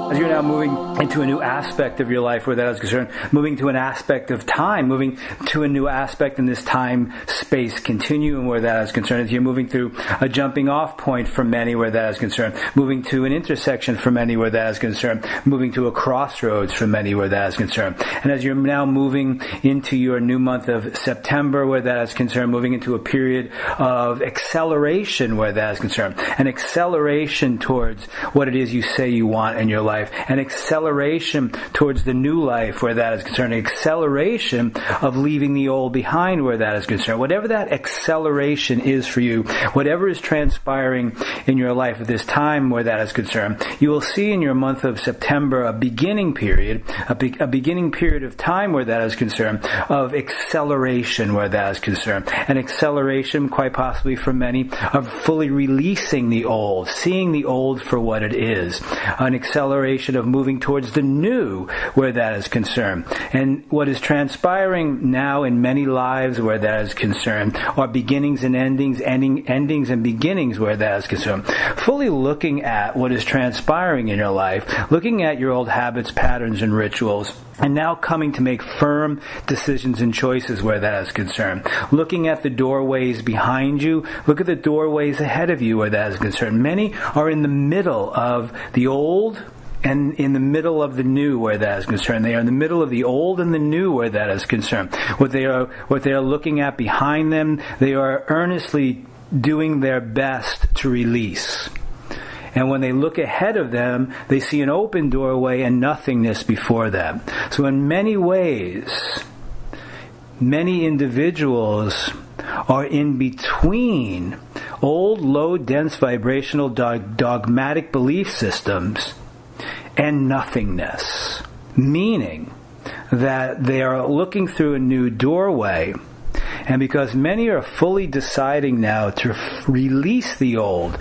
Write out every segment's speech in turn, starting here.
As you're now moving into a new aspect of your life where that is concerned, moving to an aspect of time, moving to a new aspect in this time-space continuum where that is concerned, as you're moving through a jumping off point for many where that is concerned, moving to an intersection for many where that is concerned, moving to a crossroads for many where that is concerned. And as you're now moving into your new month of September where that is concerned, moving into a period of acceleration where that is concerned, an acceleration towards what it is you say you want in your life, an acceleration towards the new life where that is concerned, an acceleration of leaving the old behind where that is concerned. Whatever that acceleration is for you, whatever is transpiring in your life at this time where that is concerned, you will see in your month of September a beginning period, a beginning period of time where that is concerned, of acceleration where that is concerned. An acceleration, quite possibly for many, of fully releasing the old, seeing the old for what it is. An acceleration of moving towards the new where that is concerned. And what is transpiring now in many lives where that is concerned are beginnings and endings, endings and beginnings where that is concerned. Fully looking at what is transpiring in your life, looking at your old habits, patterns, and rituals, and now coming to make firm decisions and choices where that is concerned. Looking at the doorways behind you, look at the doorways ahead of you where that is concerned. Many are in the middle of the old and in the middle of the new where that is concerned. They are in the middle of the old and the new where that is concerned. What they are looking at behind them, they are earnestly doing their best to release. And when they look ahead of them, they see an open doorway and nothingness before them. So in many ways, many individuals are in between old, low, dense, vibrational, dogmatic belief systems and nothingness. Meaning that they are looking through a new doorway. And because many are fully deciding now to release the old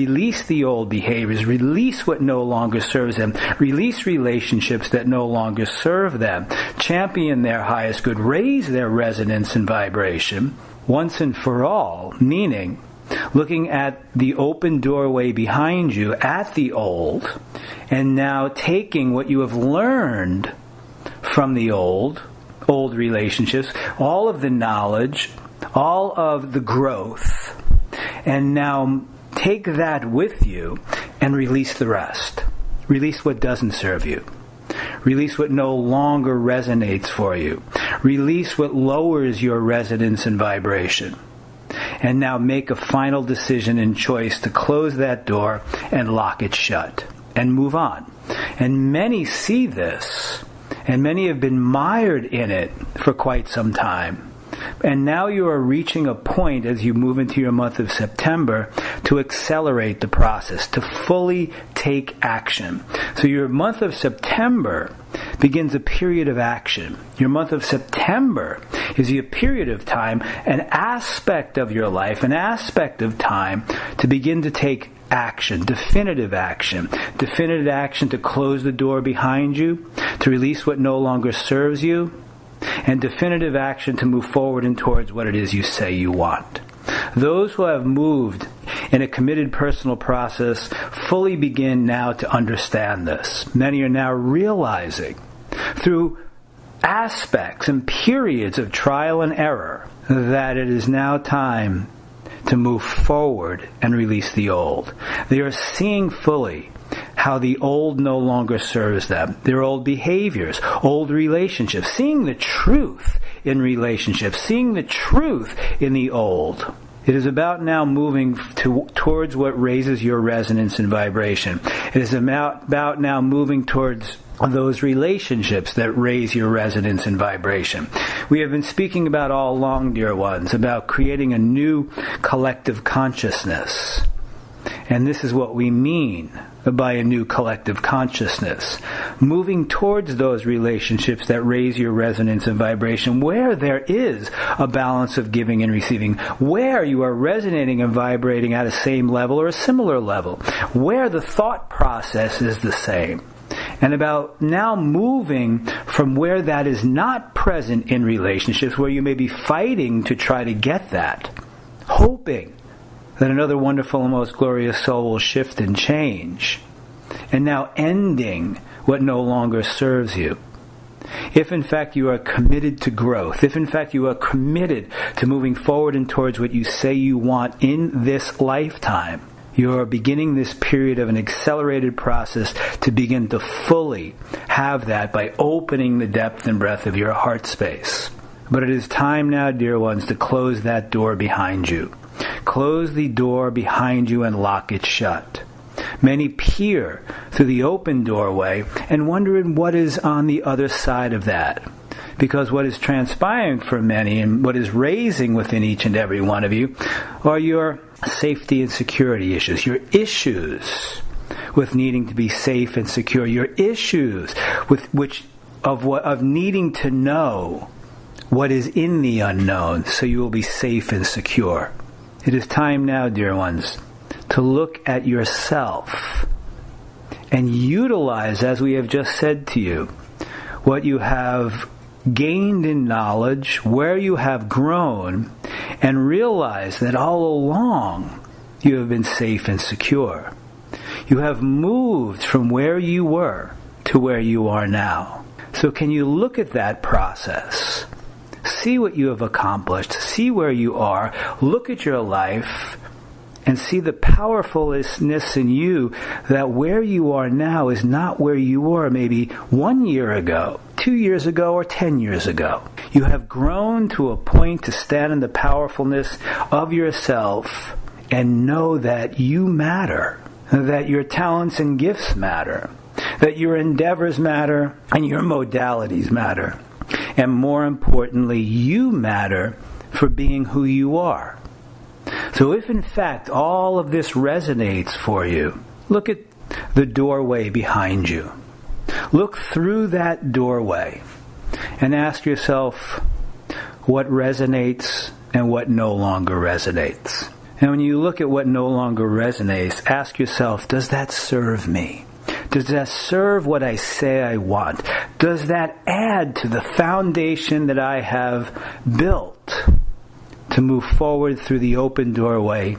behaviors, release what no longer serves them, release relationships that no longer serve them, champion their highest good, raise their resonance and vibration once and for all, meaning looking at the open doorway behind you at the old, and now taking what you have learned from the old relationships, all of the knowledge, all of the growth, and now take that with you and release the rest. Release what doesn't serve you. Release what no longer resonates for you. Release what lowers your resonance and vibration. And now make a final decision and choice to close that door and lock it shut and move on. And many see this, and many have been mired in it for quite some time. And now you are reaching a point as you move into your month of September to accelerate the process, to fully take action. So your month of September begins a period of action. Your month of September is a period of time, an aspect of your life, an aspect of time to begin to take action, definitive action to close the door behind you, to release what no longer serves you, and definitive action to move forward and towards what it is you say you want. Those who have moved in a committed personal process fully begin now to understand this. Many are now realizing through aspects and periods of trial and error that it is now time to move forward and release the old. They are seeing fully how the old no longer serves them. Their old behaviors, old relationships, seeing the truth in relationships, seeing the truth in the old. It is about now moving towards what raises your resonance and vibration. It is about now moving towards those relationships that raise your resonance and vibration. We have been speaking about all along, dear ones, about creating a new collective consciousness. And this is what we mean by a new collective consciousness. Moving towards those relationships that raise your resonance and vibration, where there is a balance of giving and receiving, where you are resonating and vibrating at a same level or a similar level, where the thought process is the same. And about now moving from where that is not present in relationships, where you may be fighting to try to get that, hoping that another wonderful and most glorious soul will shift and change, and now ending what no longer serves you. If in fact you are committed to growth, if in fact you are committed to moving forward and towards what you say you want in this lifetime, you are beginning this period of an accelerated process to begin to fully have that by opening the depth and breadth of your heart space. But it is time now, dear ones, to close that door behind you. Close the door behind you and lock it shut. Many peer through the open doorway and wondering what is on the other side of that. Because what is transpiring for many and what is raising within each and every one of you are your safety and security issues, your issues with needing to be safe and secure, your issues of needing to know what is in the unknown so you will be safe and secure. It is time now, dear ones, to look at yourself and utilize, as we have just said to you, what you have gained in knowledge, where you have grown, and realize that all along you have been safe and secure. You have moved from where you were to where you are now. So can you look at that process? See what you have accomplished. See where you are. Look at your life and see the powerfulness in you that where you are now is not where you were maybe 1 year ago, 2 years ago, or 10 years ago. You have grown to a point to stand in the powerfulness of yourself and know that you matter, that your talents and gifts matter, that your endeavors matter and your modalities matter. And more importantly, you matter for being who you are. So if in fact all of this resonates for you, look at the doorway behind you. Look through that doorway and ask yourself what resonates and what no longer resonates. And when you look at what no longer resonates, ask yourself, does that serve me? Does that serve what I say I want? Does that add to the foundation that I have built to move forward through the open doorway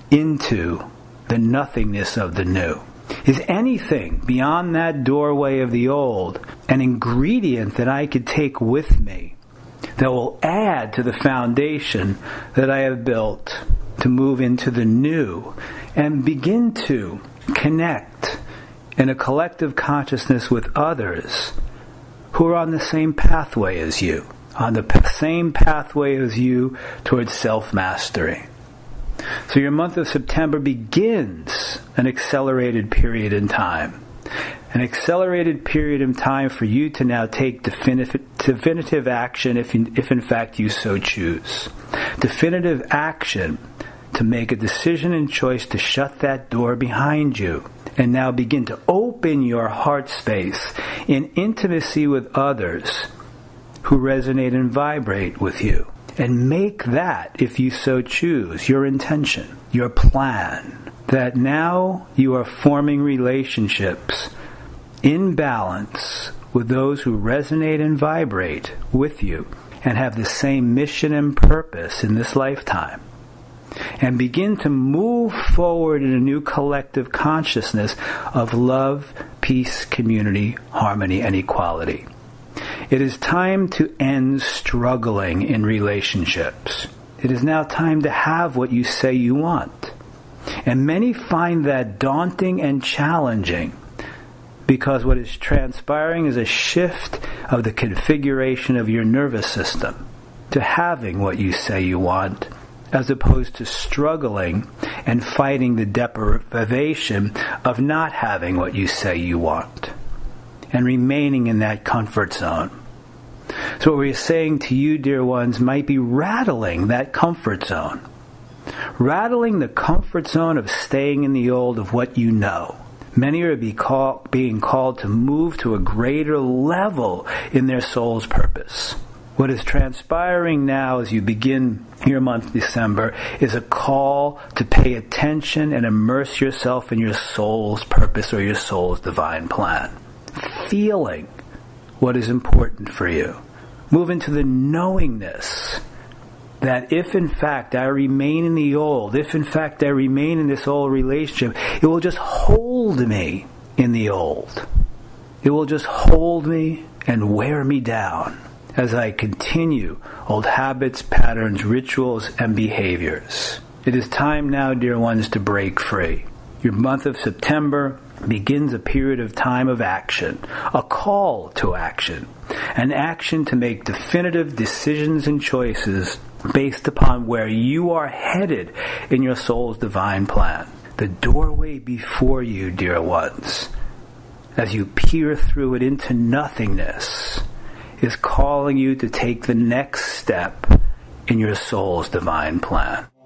into the nothingness of the new? Is anything beyond that doorway of the old an ingredient that I could take with me that will add to the foundation that I have built to move into the new and begin to connect in a collective consciousness with others who are on the same pathway as you, on the same pathway as you towards self-mastery. So your month of September begins an accelerated period in time. An accelerated period in time for you to now take definitive action if in fact you so choose. Definitive action to make a decision and choice to shut that door behind you and now begin to open your heart space in intimacy with others who resonate and vibrate with you. And make that, if you so choose, your intention, your plan, that now you are forming relationships in balance with those who resonate and vibrate with you and have the same mission and purpose in this lifetime. And begin to move forward in a new collective consciousness of love, peace, community, harmony, and equality. It is time to end struggling in relationships. It is now time to have what you say you want. And many find that daunting and challenging because what is transpiring is a shift of the configuration of your nervous system to having what you say you want, as opposed to struggling and fighting the deprivation of not having what you say you want and remaining in that comfort zone. So what we're saying to you, dear ones, might be rattling that comfort zone. Rattling the comfort zone of staying in the old of what you know. Many are being called to move to a greater level in their soul's purpose. What is transpiring now as you begin your month December is a call to pay attention and immerse yourself in your soul's purpose or your soul's divine plan. Feeling what is important for you. Move into the knowingness that if in fact I remain in the old, if in fact I remain in this old relationship, it will just hold me in the old. It will just hold me and wear me down as I continue old habits, patterns, rituals, and behaviors. It is time now, dear ones, to break free. Your month of September begins a period of time of action, a call to action, an action to make definitive decisions and choices based upon where you are headed in your soul's divine plan. The doorway before you, dear ones, as you peer through it into nothingness, is calling you to take the next step in your soul's divine plan.